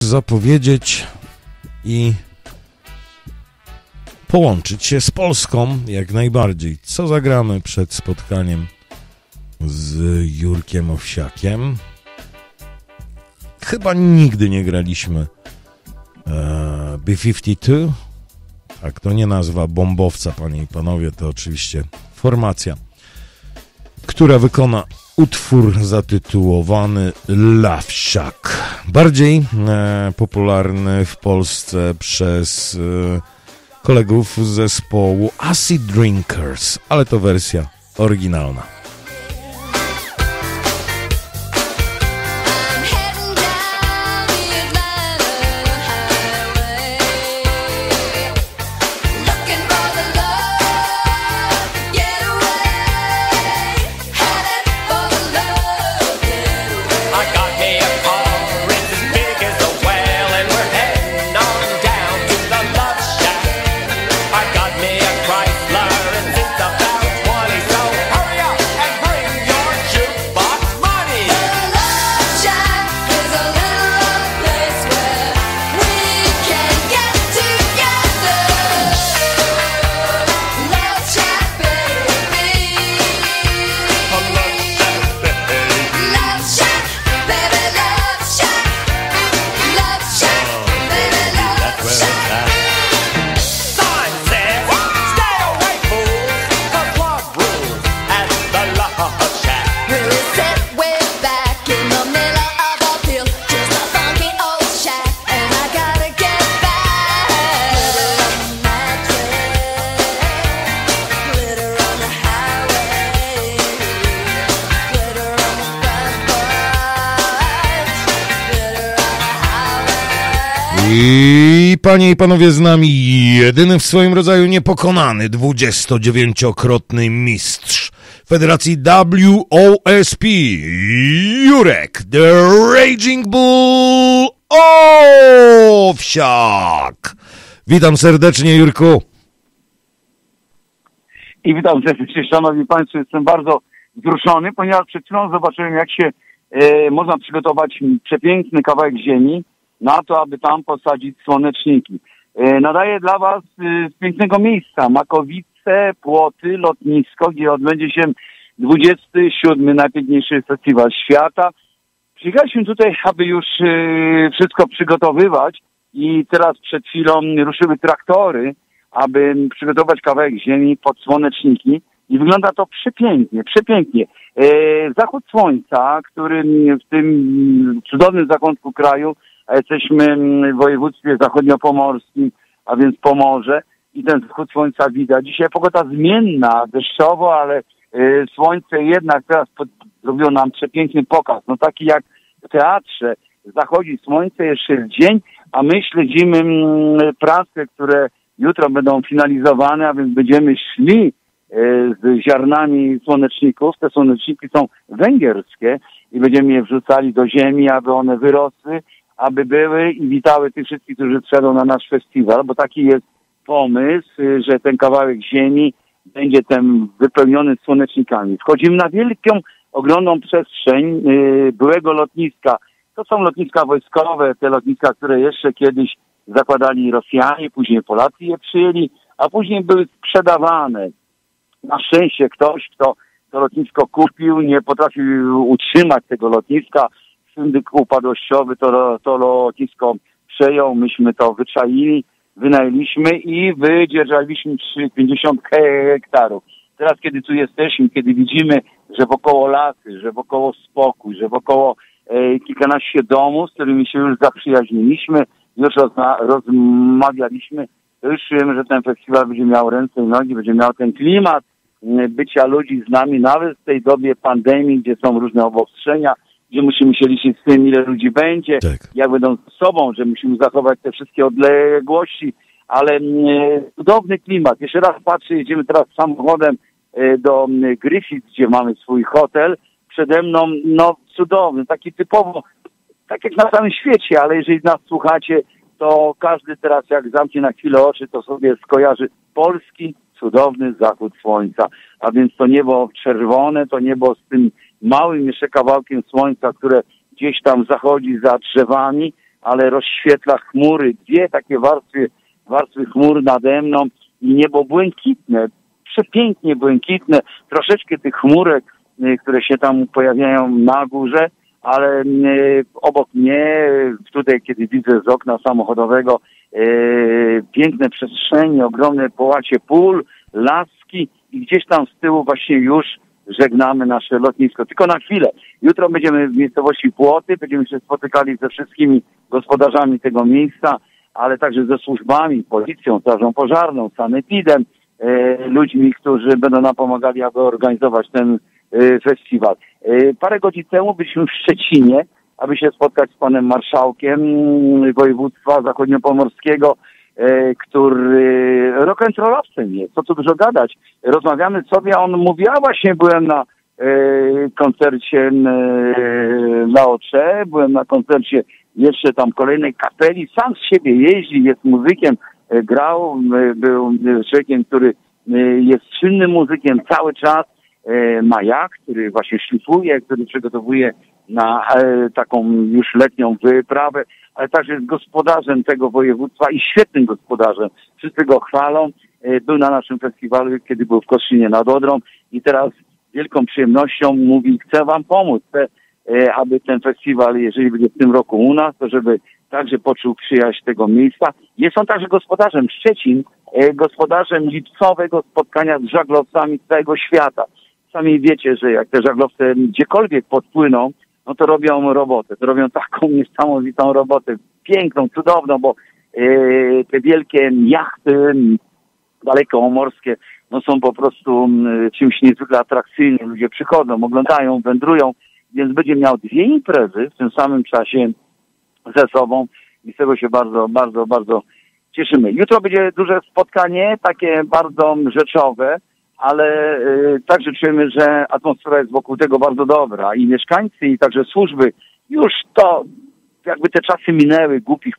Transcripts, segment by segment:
zapowiedzieć i połączyć się z Polską jak najbardziej. Co zagramy przed spotkaniem z Jurkiem Owsiakiem? Chyba nigdy nie graliśmy B-52. Tak, to nie nazwa bombowca, panie i panowie, to oczywiście formacja, która wykona utwór zatytułowany Love Shack. Bardziej popularny w Polsce przez kolegów z zespołu Acid Drinkers, ale to wersja oryginalna. I panie i panowie, z nami jedyny w swoim rodzaju niepokonany 29-krotny mistrz Federacji WOSP, Jurek The Raging Bull Owsiak. Witam serdecznie, Jurku. I witam serdecznie, szanowni państwo. Jestem bardzo wzruszony, ponieważ przed chwilą zobaczyłem, jak się można przygotować przepiękny kawałek ziemi na to, aby tam posadzić słoneczniki. Nadaję dla was z pięknego miejsca Makowice, Płoty, lotnisko, gdzie odbędzie się 27. najpiękniejszy festiwal świata. Przyjechaliśmy tutaj, aby już wszystko przygotowywać i teraz przed chwilą ruszyły traktory, aby przygotować kawałek ziemi pod słoneczniki i wygląda to przepięknie, przepięknie. Zachód słońca, który w tym cudownym zakątku kraju, a jesteśmy w województwie zachodniopomorskim, a więc Pomorze, i ten zachód słońca widać. Dzisiaj pogoda zmienna, deszczowo, ale słońce jednak teraz zrobiło nam przepiękny pokaz. No taki jak w teatrze. Zachodzi słońce, jeszcze jest dzień, a my śledzimy prace, które jutro będą finalizowane, a więc będziemy szli z ziarnami słoneczników. Te słoneczniki są węgierskie i będziemy je wrzucali do ziemi, aby one wyrosły, aby były i witały tych wszystkich, którzy przyjadą na nasz festiwal, bo taki jest pomysł, że ten kawałek ziemi będzie ten wypełniony słonecznikami. Wchodzimy na wielką, ogromną przestrzeń byłego lotniska. To są lotniska wojskowe, te lotniska, które jeszcze kiedyś zakładali Rosjanie, później Polacy je przyjęli, a później były sprzedawane. Na szczęście ktoś, kto to lotnisko kupił, nie potrafił utrzymać tego lotniska. Syndyk upadłościowy to lotnisko przejął, myśmy to wyczaili, wynajęliśmy i wydzierżawiliśmy 50 hektarów. Teraz, kiedy tu jesteśmy, kiedy widzimy, że wokoło lasy, że wokoło spokój, że wokoło kilkanaście domów, z którymi się już zaprzyjaźniliśmy, już rozmawialiśmy, to już czujemy, że ten festiwal będzie miał ręce i nogi, będzie miał ten klimat bycia ludzi z nami, nawet w tej dobie pandemii, gdzie są różne obostrzenia, gdzie musimy się liczyć z tym, ile ludzi będzie, tak, jak będą z sobą, że musimy zachować te wszystkie odległości, ale cudowny klimat. Jeszcze raz patrzę, jedziemy teraz samochodem do Griffith, gdzie mamy swój hotel. Przede mną, no cudowny, taki typowo, tak jak na całym świecie, ale jeżeli nas słuchacie, to każdy teraz jak zamknie na chwilę oczy, to sobie skojarzy polski, cudowny zachód słońca. A więc to niebo czerwone, to niebo z tym małym jeszcze kawałkiem słońca, które gdzieś tam zachodzi za drzewami, ale rozświetla chmury, dwie takie warstwy chmur nade mną i niebo błękitne, przepięknie błękitne, troszeczkę tych chmurek, które się tam pojawiają na górze, ale obok mnie, tutaj kiedy widzę z okna samochodowego, piękne przestrzenie, ogromne połacie pól, laski i gdzieś tam z tyłu właśnie już żegnamy nasze lotnisko. Tylko na chwilę. Jutro będziemy w miejscowości Płoty, będziemy się spotykali ze wszystkimi gospodarzami tego miejsca, ale także ze służbami, policją, strażą pożarną, sanepidem, ludźmi, którzy będą nam pomagali, aby organizować ten festiwal. Parę godzin temu byliśmy w Szczecinie, aby się spotkać z panem marszałkiem województwa zachodniopomorskiego, który rock'n'rollowcem jest, co tu dużo gadać. Rozmawiamy sobie, on mówi, a właśnie byłem na koncercie Laocze, byłem na koncercie jeszcze tam kolejnej kapeli, sam z siebie jeździ, jest muzykiem, grał, był człowiekiem, który jest czynnym muzykiem cały czas, ma jak, który właśnie szlifuje, który przygotowuje na taką już letnią wyprawę, ale także jest gospodarzem tego województwa i świetnym gospodarzem. Wszyscy go chwalą. Był na naszym festiwalu, kiedy był w Koszynie nad Odrą i teraz wielką przyjemnością mówi, chcę wam pomóc, chcę, aby ten festiwal, jeżeli będzie w tym roku u nas, to żeby także poczuł przyjaźń tego miejsca. Jest on także gospodarzem Szczecin, gospodarzem lipcowego spotkania z żaglowcami z całego świata. Sami wiecie, że jak te żaglowce gdziekolwiek podpłyną, no to robią robotę, to robią taką niesamowitą robotę, piękną, cudowną, bo te wielkie jachty dalekomorskie, no są po prostu czymś niezwykle atrakcyjnym. Ludzie przychodzą, oglądają, wędrują, więc będzie miał dwie imprezy w tym samym czasie ze sobą i z tego się bardzo, bardzo, bardzo cieszymy. Jutro będzie duże spotkanie, takie bardzo rzeczowe, ale także czujemy, że atmosfera jest wokół tego bardzo dobra i mieszkańcy, i także służby już to, jakby te czasy minęły, głupich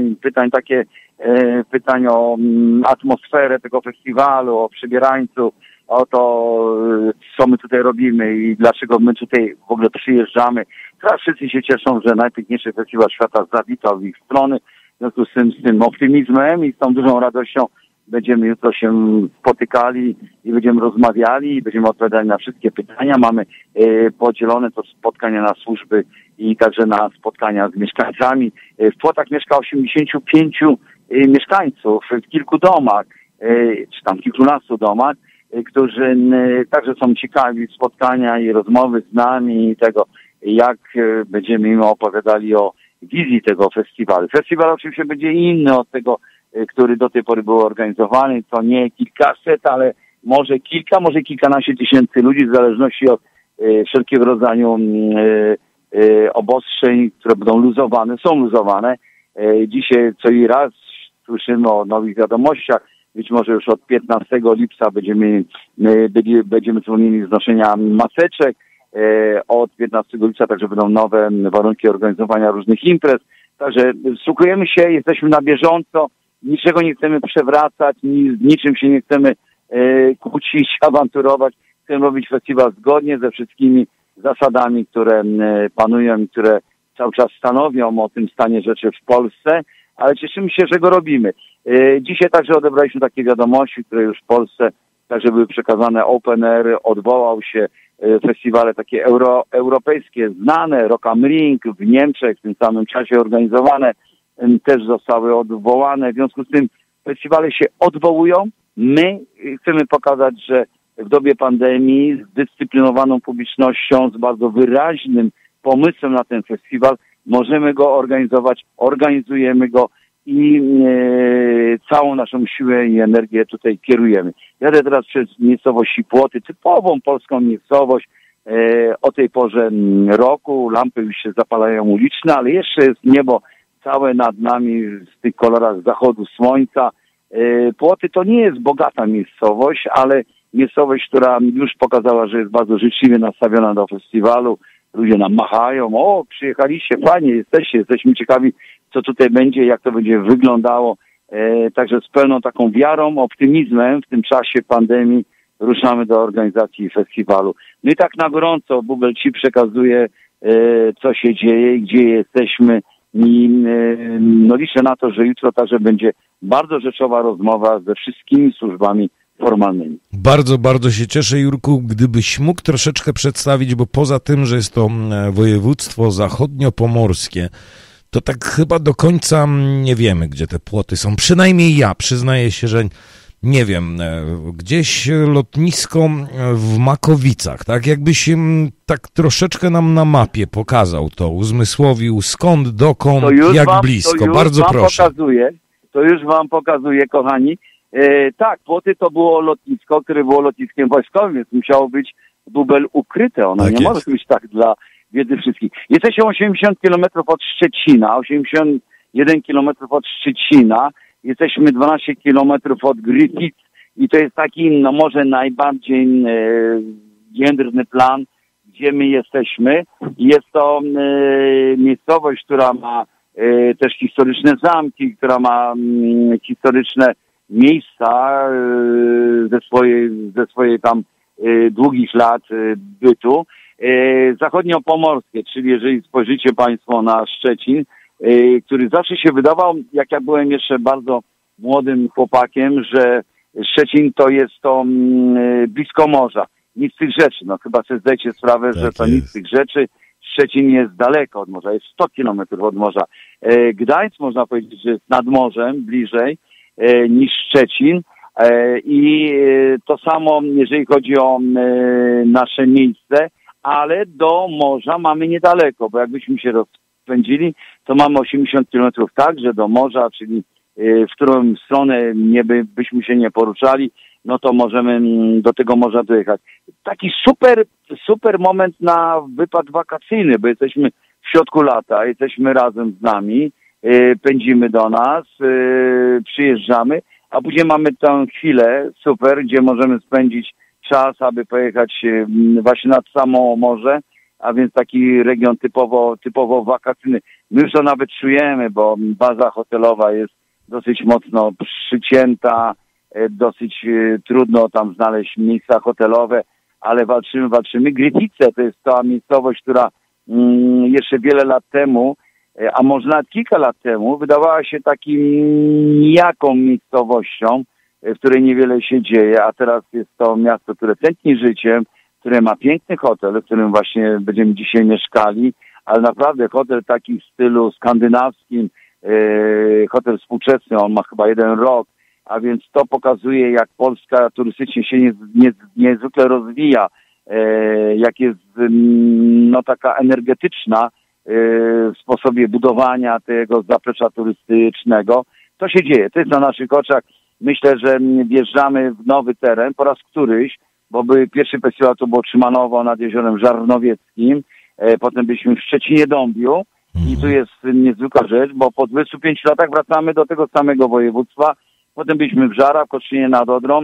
pytań o atmosferę tego festiwalu, o przybierańców, o to, co my tutaj robimy i dlaczego my tutaj w ogóle przyjeżdżamy. Teraz wszyscy się cieszą, że najpiękniejszy festiwal świata zawitał w ich strony. W związku z tym optymizmem i z tą dużą radością będziemy jutro się spotykali i będziemy rozmawiali i będziemy odpowiadali na wszystkie pytania. Mamy podzielone to spotkania na służby i także na spotkania z mieszkańcami. W Płotach mieszka 85 mieszkańców w kilku domach, czy tam kilkunastu domach, którzy także są ciekawi spotkania i rozmowy z nami i tego, jak będziemy im opowiadali o wizji tego festiwalu. Festiwal oczywiście będzie inny od tego, który do tej pory był organizowany. To nie kilkaset, ale może kilkanaście tysięcy ludzi, w zależności od wszelkiego rodzaju obostrzeń, które będą luzowane, są luzowane. Dzisiaj co i raz słyszymy o nowych wiadomościach. Być może już od 15 lipca będziemy zwolnieni z noszenia maseczek. Od 15 lipca także będą nowe warunki organizowania różnych imprez. Także wsłuchujemy się, jesteśmy na bieżąco, niczego nie chcemy przewracać, niczym się nie chcemy kłócić, awanturować. Chcemy robić festiwal zgodnie ze wszystkimi zasadami, które panują i które cały czas stanowią o tym stanie rzeczy w Polsce, ale cieszymy się, że go robimy. Dzisiaj także odebraliśmy takie wiadomości, które już w Polsce także były przekazane. Open Air odwołał się, festiwale takie europejskie, znane, Rock am Ring w Niemczech w tym samym czasie organizowane, też zostały odwołane. W związku z tym festiwale się odwołują. My chcemy pokazać, że w dobie pandemii z dyscyplinowaną publicznością, z bardzo wyraźnym pomysłem na ten festiwal możemy go organizować, organizujemy go i całą naszą siłę i energię tutaj kierujemy. Jadę teraz przez miejscowość Płoty, typową polską miejscowość. O tej porze roku lampy już się zapalają uliczne, ale jeszcze jest niebo całe nad nami w tych kolorach zachodu słońca. Płoty to nie jest bogata miejscowość, ale miejscowość, która już pokazała, że jest bardzo życzliwie nastawiona do festiwalu. Ludzie nam machają, o, przyjechaliście, fajnie, jesteśmy ciekawi, co tutaj będzie, jak to będzie wyglądało. Także z pełną taką wiarą, optymizmem w tym czasie pandemii ruszamy do organizacji festiwalu. No i tak na gorąco Bubel ci przekazuje, co się dzieje, gdzie jesteśmy I no liczę na to, że jutro także będzie bardzo rzeczowa rozmowa ze wszystkimi służbami formalnymi. Bardzo, bardzo się cieszę, Jurku, gdybyś mógł troszeczkę przedstawić, bo poza tym, że jest to województwo zachodniopomorskie, to tak chyba do końca nie wiemy, gdzie te płoty są. Przynajmniej ja przyznaję się, że nie wiem, gdzieś lotnisko w Makowicach, tak? Jakbyś tak troszeczkę nam na mapie pokazał to, uzmysłowił skąd, dokąd, jak blisko. Bardzo proszę. To już wam pokazuję, kochani. Tak, Płoty to było lotnisko, które było lotniskiem wojskowym, więc musiało być bubel ukryte. Ono tak nie może być tak dla wiedzy wszystkich. Jesteśmy 80 km od Szczecina, 81 km od Szczecina. Jesteśmy 12 kilometrów od Gryfic i to jest taki, no może najbardziej jędrny plan, gdzie my jesteśmy. Jest to miejscowość, która ma też historyczne zamki, która ma historyczne miejsca ze swojej tam długich lat bytu. Zachodniopomorskie, czyli jeżeli spojrzycie Państwo na Szczecin, który zawsze się wydawał, jak ja byłem jeszcze bardzo młodym chłopakiem, że Szczecin to jest to blisko morza. Nic z tych rzeczy. No chyba sobie zdajcie sprawę, tak że to nic z tych rzeczy. Szczecin jest daleko od morza, jest 100 kilometrów od morza. Gdańsk można powiedzieć, że jest nad morzem, bliżej niż Szczecin. I to samo, jeżeli chodzi o nasze miejsce, ale do morza mamy niedaleko, bo jakbyśmy się rozpędzili, to mamy 80 kilometrów także do morza, czyli w którą stronę byśmy się nie poruszali, no to możemy do tego morza dojechać. Taki super moment na wypad wakacyjny, bo jesteśmy w środku lata, jesteśmy razem z nami, pędzimy do nas, przyjeżdżamy, a później mamy tę chwilę super, gdzie możemy spędzić czas, aby pojechać właśnie nad samo morze, a więc taki region typowo wakacyjny. My już to nawet czujemy, bo baza hotelowa jest dosyć mocno przycięta, dosyć trudno tam znaleźć miejsca hotelowe, ale walczymy. Gryfice to jest ta miejscowość, która jeszcze wiele lat temu, a może nawet kilka lat temu, wydawała się takim nijaką miejscowością, w której niewiele się dzieje, a teraz jest to miasto, które tętni życiem, które ma piękny hotel, w którym właśnie będziemy dzisiaj mieszkali, ale naprawdę hotel taki w stylu skandynawskim, hotel współczesny, on ma chyba 1 rok, a więc to pokazuje, jak Polska turystycznie się niezwykle rozwija, jak jest no taka energetyczna w sposobie budowania tego zaplecza turystycznego. To się dzieje, to jest na naszych oczach. Myślę, że wjeżdżamy w nowy teren po raz któryś, bo pierwszy festiwal to było Trzymanowo nad Jeziorem Żarnowieckim, potem byliśmy w Szczecinie-Dąbiu i tu jest niezwykła rzecz, bo po 25 latach wracamy do tego samego województwa. Potem byliśmy w Żarach, w Kostrzynie nad Odrą.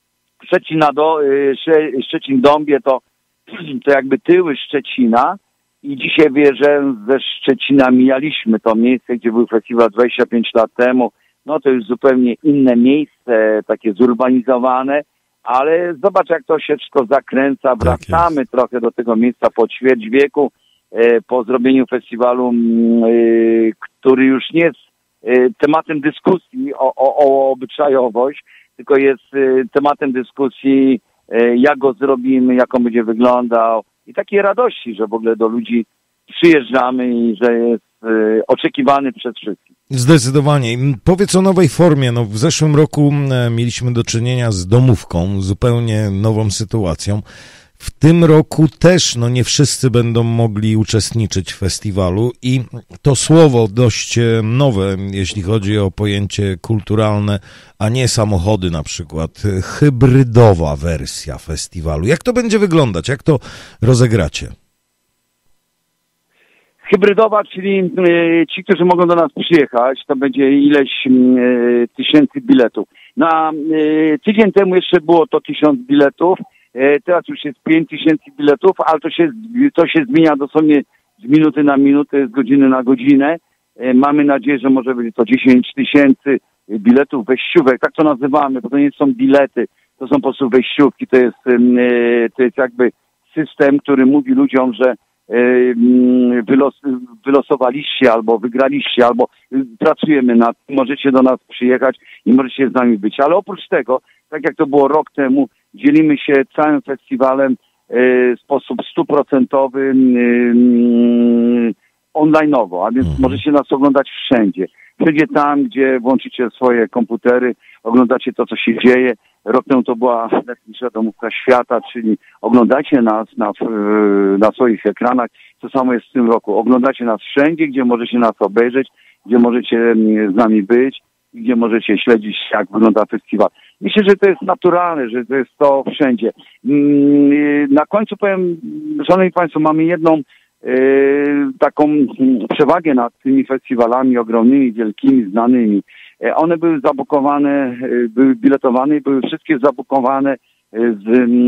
Szczecin-Dąbie to jakby tyły Szczecina i dzisiaj wyjeżdżając ze Szczecina mijaliśmy to miejsce, gdzie był festiwal 25 lat temu. No to już zupełnie inne miejsce, takie zurbanizowane, ale zobacz, jak to się wszystko zakręca. Wracamy trochę do tego miejsca po ćwierć wieku, po zrobieniu festiwalu, który już nie jest tematem dyskusji o obyczajowość, tylko jest tematem dyskusji, jak go zrobimy, jak on będzie wyglądał i takiej radości, że w ogóle do ludzi przyjeżdżamy i że jest oczekiwany przez wszystkich. Zdecydowanie. Powiedz o nowej formie. No, w zeszłym roku mieliśmy do czynienia z domówką, zupełnie nową sytuacją. W tym roku też nie wszyscy będą mogli uczestniczyć w festiwalu i to słowo dość nowe, jeśli chodzi o pojęcie kulturalne, a nie samochody na przykład. Hybrydowa wersja festiwalu. Jak to będzie wyglądać? Jak to rozegracie? Hybrydowa, czyli ci, którzy mogą do nas przyjechać, to będzie ileś tysięcy biletów. Tydzień temu jeszcze było to 1000 biletów, teraz już jest 5000 biletów, ale to się zmienia dosłownie z minuty na minutę, z godziny na godzinę. Mamy nadzieję, że może być to 10 000 biletów, wejściówek, tak to nazywamy, bo to nie są bilety, to są po prostu wejściówki, to jest jakby system, który mówi ludziom, że wylosowaliście, albo wygraliście, albo pracujemy nad tym, możecie do nas przyjechać i możecie z nami być. Ale oprócz tego, tak jak to było rok temu, dzielimy się całym festiwalem w sposób 100% online'owo, a więc możecie nas oglądać wszędzie. Wszędzie tam, gdzie włączycie swoje komputery, oglądacie to, co się dzieje. Rok temu to była najlepsza domówka świata, czyli oglądacie nas na swoich ekranach. To samo jest w tym roku. Oglądacie nas wszędzie, gdzie możecie nas obejrzeć, gdzie możecie z nami być, gdzie możecie śledzić, jak wygląda festiwal. Myślę, że to jest naturalne, że to jest to wszędzie. Na końcu powiem, szanowni państwo, mamy jedną taką przewagę nad tymi festiwalami ogromnymi, wielkimi, znanymi. One były zabukowane, były biletowane i były wszystkie zabukowane z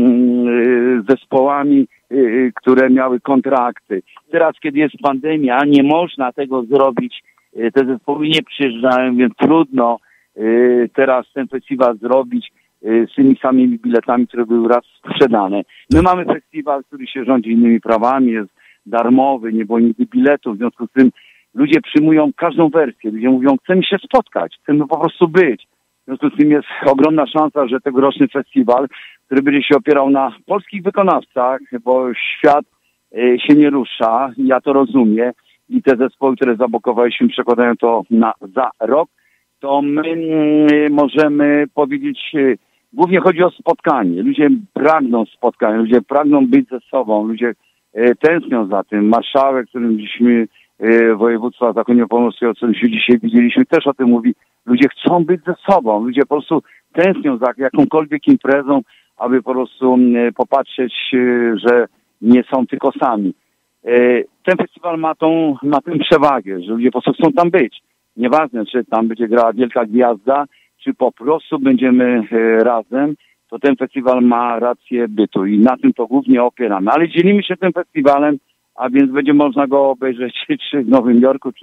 zespołami, które miały kontrakty. Teraz, kiedy jest pandemia, nie można tego zrobić. Te zespoły nie przyjeżdżają, więc trudno teraz ten festiwal zrobić z tymi samymi biletami, które były raz sprzedane. My mamy festiwal, który się rządzi innymi prawami, jest darmowy, nie było nigdy biletów, w związku z tym ludzie przyjmują każdą wersję. Ludzie mówią, chcemy się spotkać, chcemy po prostu być. W związku z tym jest ogromna szansa, że tegoroczny festiwal, który będzie się opierał na polskich wykonawcach, bo świat się nie rusza, ja to rozumiem i te zespoły, które zablokowaliśmy, przekładają to za rok, to my możemy powiedzieć, głównie chodzi o spotkanie. Ludzie pragną spotkania, ludzie pragną być ze sobą, ludzie tęsknią za tym. Marszałek, którym żeśmy województwa zachodniopomorskiego, co się dzisiaj widzieliśmy, też o tym mówi. Ludzie chcą być ze sobą. Ludzie po prostu tęsknią za jakąkolwiek imprezą, aby po prostu popatrzeć, że nie są tylko sami. Ten festiwal ma tę przewagę, że ludzie po prostu chcą tam być. Nieważne, czy tam będzie grała wielka gwiazda, czy po prostu będziemy razem, to ten festiwal ma rację bytu i na tym to głównie opieramy. Ale dzielimy się tym festiwalem, a więc będzie można go obejrzeć czy w Nowym Jorku,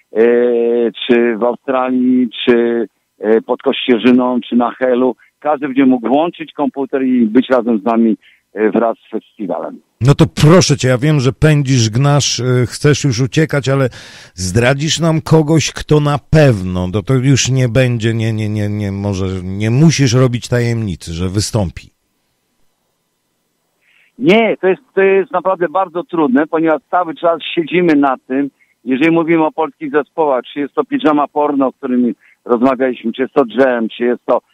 czy w Australii, czy pod Kościerzyną, czy na Helu. Każdy będzie mógł włączyć komputer i być razem z nami wraz z festiwalem. No to proszę cię, ja wiem, że pędzisz, gnasz, chcesz już uciekać, ale zdradzisz nam kogoś, kto na pewno, to już nie będzie, może nie musisz robić tajemnicy, że wystąpi. Nie, to jest naprawdę bardzo trudne, ponieważ cały czas siedzimy nad tym, jeżeli mówimy o polskich zespołach, czy jest to Pijama Porno, o którym rozmawialiśmy, czy jest to Dżem, czy jest to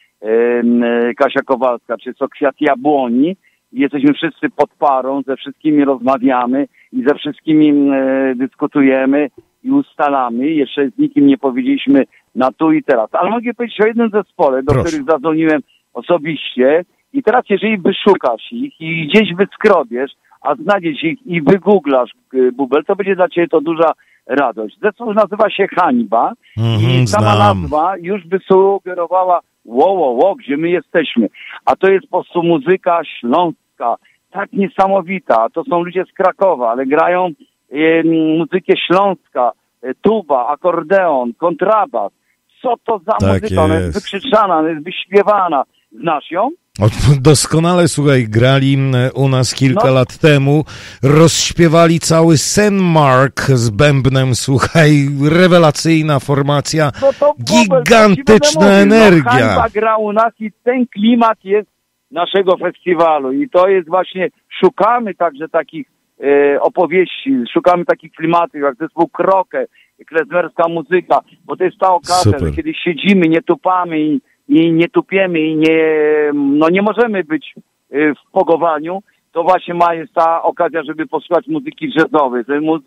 Kasia Kowalska, czy jest to Kwiat Jabłoni, jesteśmy wszyscy pod parą, ze wszystkimi rozmawiamy i ze wszystkimi dyskutujemy i ustalamy. Jeszcze z nikim nie powiedzieliśmy na tu i teraz. Ale mogę powiedzieć o jednym zespole, do których zadzwoniłem osobiście. I teraz, jeżeli wyszukasz ich i gdzieś wyskrobiesz, a znajdziesz ich i wygooglasz Bubel, to będzie dla ciebie to duża radość. Zespół nazywa się Hańba i sama nazwa już by sugerowała gdzie my jesteśmy. A to jest po prostu muzyka śląska, tak niesamowita. To są ludzie z Krakowa, ale grają muzykę śląska, tuba, akordeon, kontrabas. Co to za muzyka? Ona jest wykrzyczana, ona jest wyśpiewana. Znasz ją? Doskonale, słuchaj, grali u nas kilka lat temu, rozśpiewali cały St. Mark z bębnem, słuchaj, rewelacyjna formacja, gigantyczna energia. Hańba gra u nas i ten klimat jest naszego festiwalu i to jest właśnie, szukamy także takich opowieści, szukamy takich klimatów jak zespół Krokę, klezmerska muzyka, bo to jest ta okazja, że kiedy siedzimy, nie tupamy i nie tupiemy i nie możemy być w pogowaniu, to właśnie jest ta okazja, żeby posłuchać muzyki jazzowej,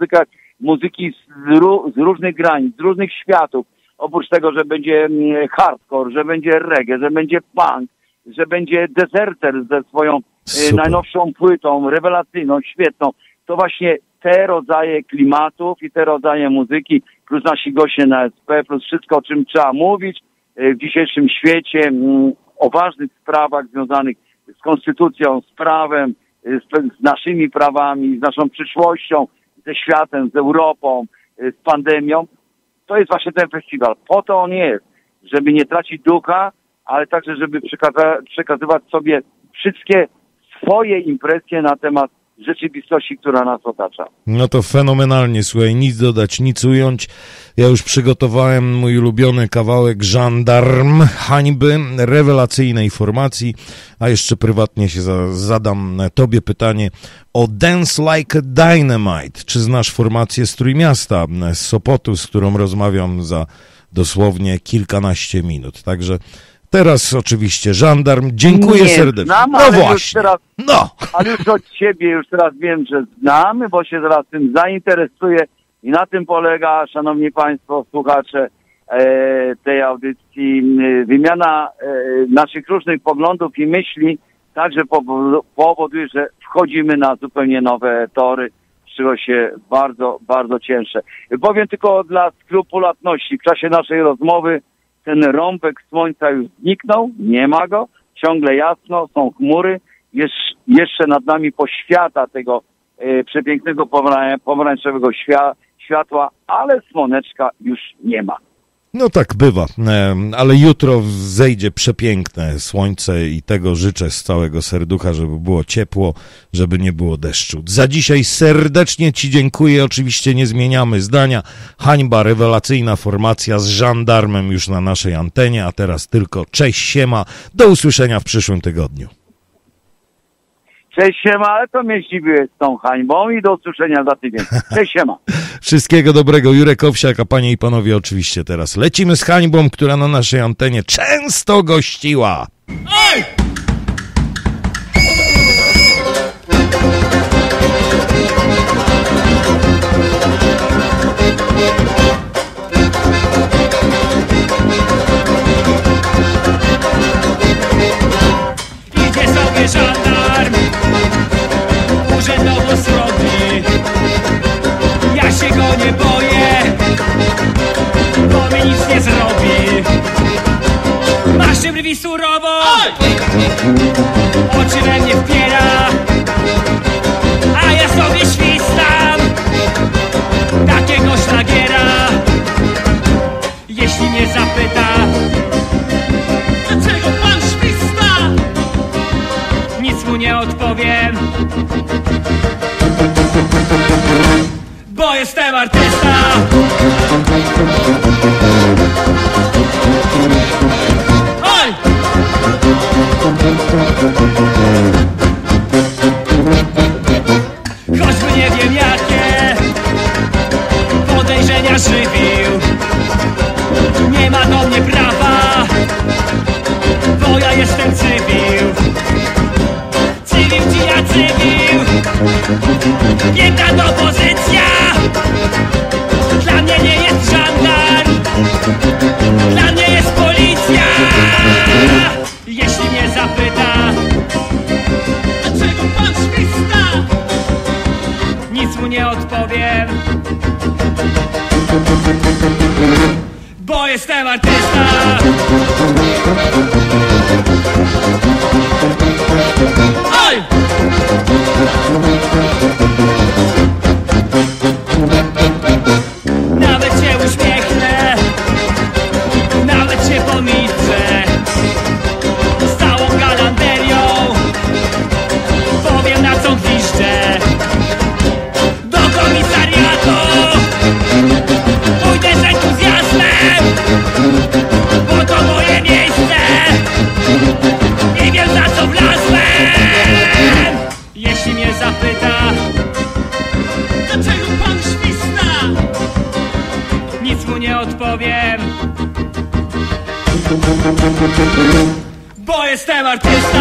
muzyki z różnych granic, z różnych światów. Oprócz tego, że będzie hardcore, że będzie reggae, że będzie punk, że będzie Deserter ze swoją najnowszą płytą, rewelacyjną, świetną. To właśnie te rodzaje klimatów i te rodzaje muzyki, plus nasi goście na SP, plus wszystko, o czym trzeba mówić w dzisiejszym świecie, o ważnych sprawach związanych z konstytucją, z prawem, z naszymi prawami, z naszą przyszłością, ze światem, z Europą, z pandemią. To jest właśnie ten festiwal. Po to on jest, żeby nie tracić ducha, ale także, żeby przekazywać sobie wszystkie swoje impresje na temat rzeczywistości, która nas otacza. No to fenomenalnie, słuchaj, nic dodać, nic ująć. Ja już przygotowałem mój ulubiony kawałek Żandarm hańby, rewelacyjnej formacji, a jeszcze prywatnie się zadam tobie pytanie o Dance Like a Dynamite. Czy znasz formację z Trójmiasta, z Sopotu, z którą rozmawiam za dosłownie kilkanaście minut. Także teraz oczywiście Żandarm. Dziękuję serdecznie. Znam, no ale właśnie. Ale już od ciebie już teraz wiem, że znamy, bo się zaraz tym zainteresuję i na tym polega, szanowni państwo, słuchacze tej audycji, wymiana naszych różnych poglądów i myśli także powoduje, że wchodzimy na zupełnie nowe tory, z czego się bardzo, bardzo cieszę. Powiem tylko dla skrupulatności, w czasie naszej rozmowy ten rąbek słońca już zniknął, nie ma go, ciągle jasno, są chmury, jeszcze nad nami poświata tego przepięknego pomarańczowego światła, ale słoneczka już nie ma. No tak bywa, ale jutro zejdzie przepiękne słońce i tego życzę z całego serducha, żeby było ciepło, żeby nie było deszczu. Za dzisiaj serdecznie ci dziękuję, oczywiście nie zmieniamy zdania. Hańba, rewelacyjna formacja z Żandarmem już na naszej antenie, a teraz tylko cześć, siema, do usłyszenia w przyszłym tygodniu. Cześć, siema, ale to mnie zdziwiłeś z tą hańbą i do usłyszenia za tydzień. Cześć, siema. Wszystkiego dobrego, Jurek Owsiak, a panie i panowie oczywiście teraz lecimy z hańbą, która na naszej antenie często gościła. Ej! Idzie sobie żandarm, urzędowo srogi. Ja się go nie boję, bo mi nic nie zrobi. Maszy brwi surowo, oczy we mnie wpiera, a ja sobie świstam takiego szlagiera. Jeśli mnie zapyta, dlaczego pan śwista, nic mu nie odpowiem, bo jestem artysta. Oj! Choćby nie wiem jakie podejrzenia żywił, nie ma do mnie prawa, bo ja jestem cywil. Cywil ci ja cywil, piękna to pozycja. Dla mnie nie jest żandarm, dla mnie jest policja. Jeśli mnie zapyta, dlaczego pan śwista, nic mu nie odpowiem, bo jestem artysta. Oj! Nawet się uśmiechnę, nawet się pomilczę, z całą galanterią powiem, na co gwiżdżę. Do komisariatu pójdę z entuzjazmem, bo to moje miejsce, nie wiem za co wlazłem. Jeśli mnie zapyta, dlaczego pan śwista, nic mu nie odpowiem, bo jestem artysta.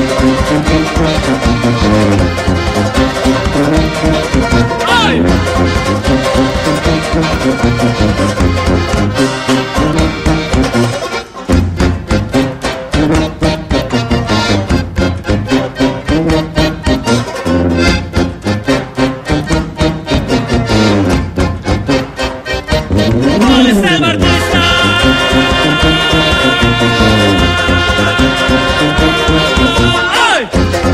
Oj! Bo jestem artysta. Oj!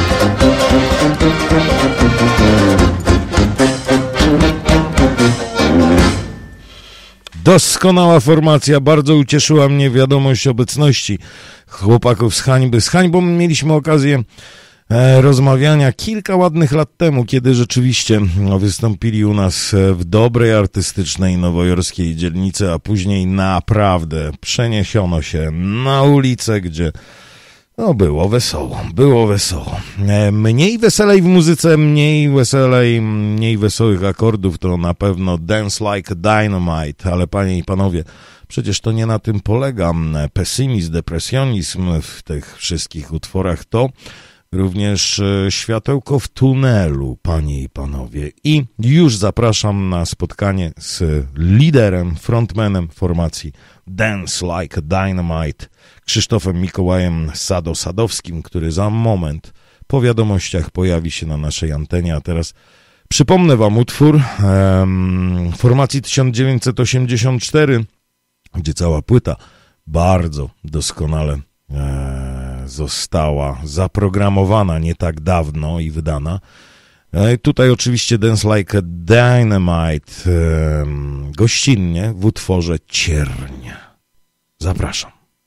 Doskonała formacja, bardzo ucieszyła mnie wiadomość obecności chłopaków z Hańby. Z Hańbą mieliśmy okazję rozmawiania kilka ładnych lat temu, kiedy rzeczywiście wystąpili u nas w dobrej artystycznej nowojorskiej dzielnicy, a później naprawdę przeniesiono się na ulicę, gdzie było wesoło. Mniej weselej w muzyce, mniej wesołych akordów to na pewno Dance Like Dynamite, ale panie i panowie, przecież to nie na tym polega pesymizm, depresjonizm w tych wszystkich utworach, to również światełko w tunelu, panie i panowie. I już zapraszam na spotkanie z liderem, frontmanem formacji Dance Like Dynamite, Krzysztofem Mikołajem Sadowskim, który za moment po wiadomościach pojawi się na naszej antenie. A teraz przypomnę wam utwór formacji 1984, gdzie cała płyta bardzo doskonale została zaprogramowana nie tak dawno i wydana. Tutaj oczywiście Dance Like Dynamite gościnnie w utworze Cierń. Zapraszam.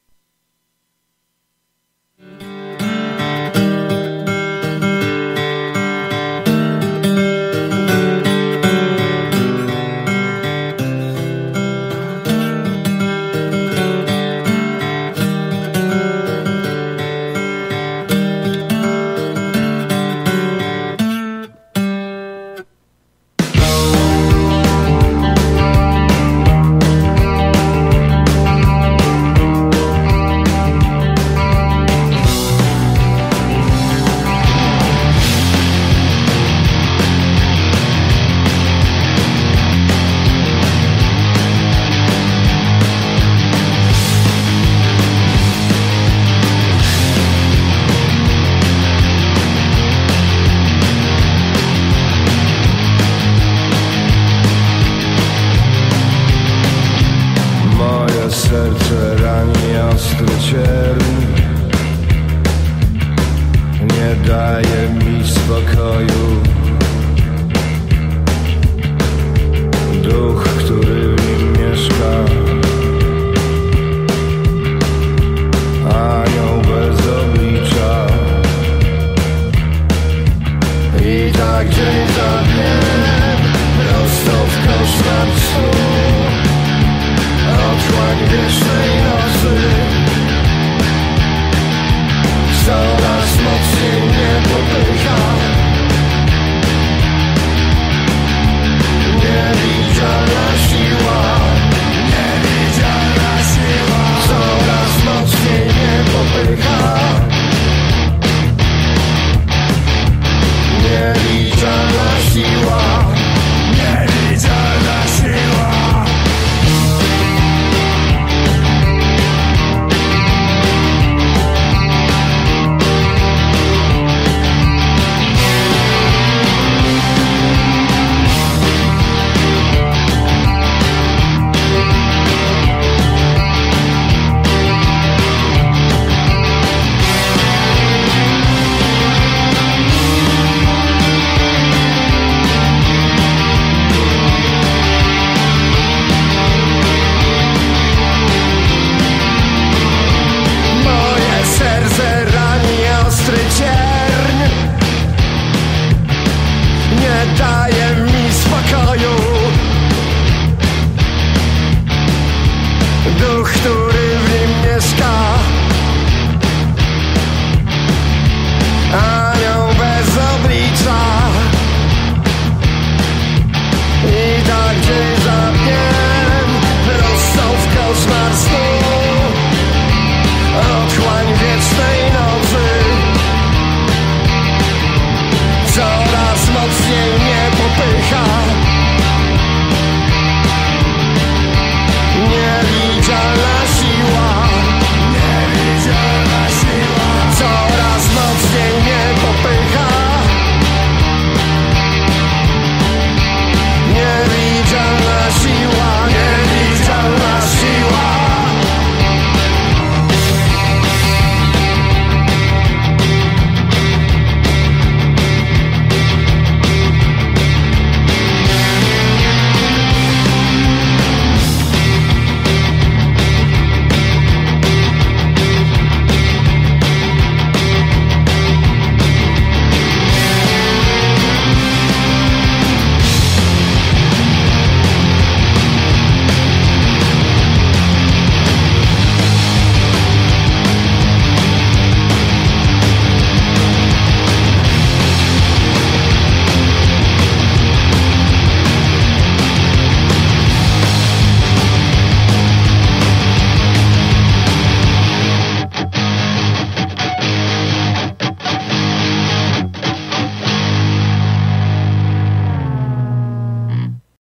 Serce rani ostry cierń, nie daje mi spokoju.